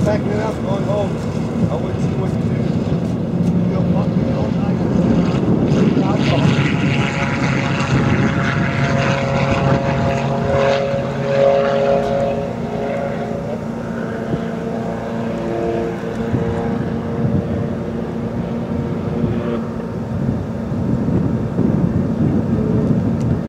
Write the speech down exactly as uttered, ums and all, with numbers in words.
backing it up, going home. I wouldn't see what to do. You'll fuck me over.